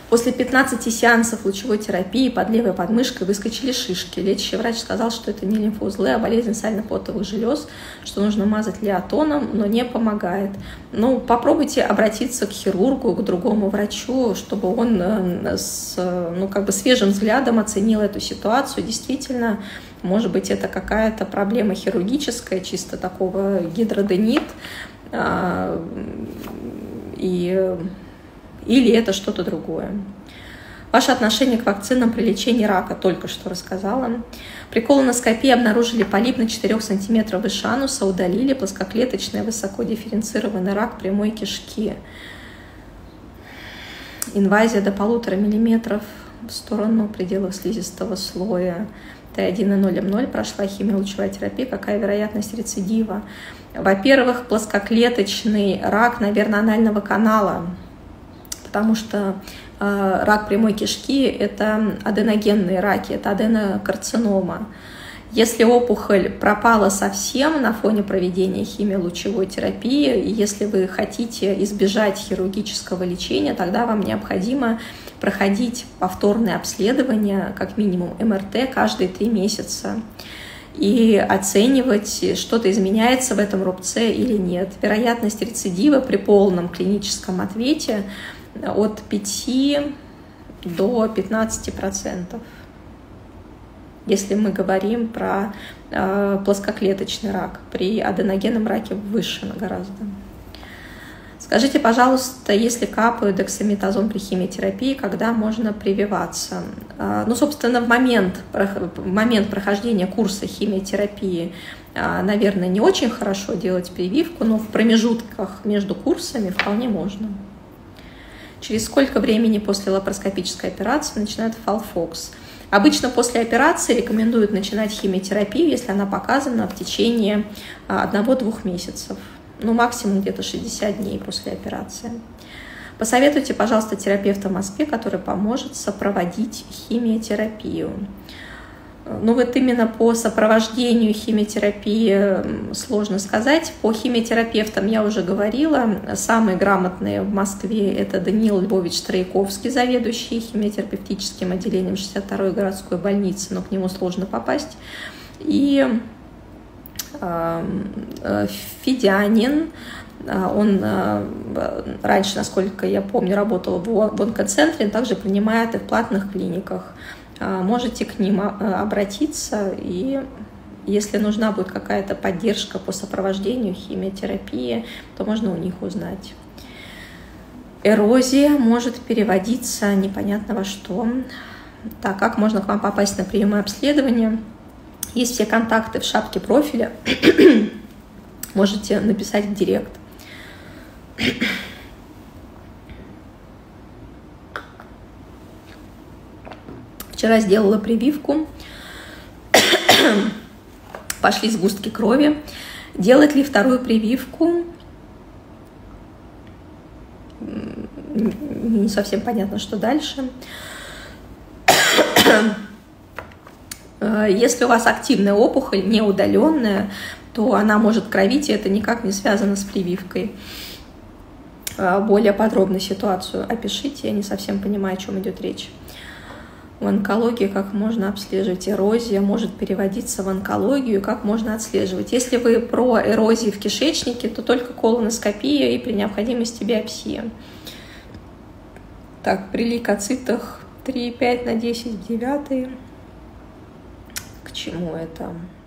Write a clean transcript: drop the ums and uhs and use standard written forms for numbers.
После 15 сеансов лучевой терапии под левой подмышкой выскочили шишки. Лечащий врач сказал, что это не лимфоузлы, а болезнь сально-потовых желез, что нужно мазать леотоном, но не помогает. Ну, попробуйте обратиться к хирургу, к другому врачу, чтобы он с свежим взглядом оценил эту ситуацию. Действительно, может быть, это какая-то проблема хирургическая, чисто такого гидроденит, или это что-то другое. Ваше отношение к вакцинам при лечении рака только что рассказала. При колоноскопии обнаружили полип на 4 см выше ануса, удалили плоскоклеточный высокодифференцированный рак прямой кишки. Инвазия до 1,5 мм в сторону пределов слизистого слоя. Т1,0,0 прошла химиолучевая терапия. Какая вероятность рецидива? Во-первых, плоскоклеточный рак, наверное, анального канала, потому что рак прямой кишки – это аденогенные раки, это аденокарцинома. Если опухоль пропала совсем на фоне проведения химиолучевой терапии, и если вы хотите избежать хирургического лечения, тогда вам необходимо проходить повторное обследование, как минимум МРТ, каждые 3 месяца, и оценивать, что-то изменяется в этом рубце или нет. Вероятность рецидива при полном клиническом ответе от 5 до 15%. Если мы говорим про плоскоклеточный рак, при аденогенном раке выше гораздо. Скажите, пожалуйста, если капают дексаметазон при химиотерапии, когда можно прививаться? Собственно, в момент прохождения курса химиотерапии, наверное, не очень хорошо делать прививку, но в промежутках между курсами вполне можно. Через сколько времени после лапароскопической операции начинает фалфокс? Обычно после операции рекомендуют начинать химиотерапию, если она показана в течение 1-2 месяцев. Максимум где-то 60 дней после операции. Посоветуйте, пожалуйста, терапевта в Москве, который поможет сопроводить химиотерапию. Вот именно по сопровождению химиотерапии сложно сказать. По химиотерапевтам я уже говорила. Самые грамотные в Москве – это Даниил Львович Трояковский, заведующий химиотерапевтическим отделением 62-й городской больницы, но к нему сложно попасть. И Федянин, он раньше, насколько я помню, работал в онкоцентре, также принимает и в платных клиниках. Можете к ним обратиться, и если нужна будет какая-то поддержка по сопровождению химиотерапии, то можно у них узнать. Эрозия может переводиться непонятно во что. Так, как можно к вам попасть на прием и обследование? Есть все контакты в шапке профиля. Можете написать в директ. Вчера сделала прививку. Пошли сгустки крови. Делать ли вторую прививку? Не совсем понятно, что дальше. Если у вас активная опухоль, не удаленная, то она может кровить, и это никак не связано с прививкой. Более подробно ситуацию опишите, я не совсем понимаю, о чем идет речь. В онкологии как можно обслеживать? Эрозия может переводиться в онкологию, как можно отслеживать? Если вы про эрозии в кишечнике, то только колоноскопия и при необходимости биопсия. Так, при лейкоцитах 3,5 на 10 в 9. К чему это?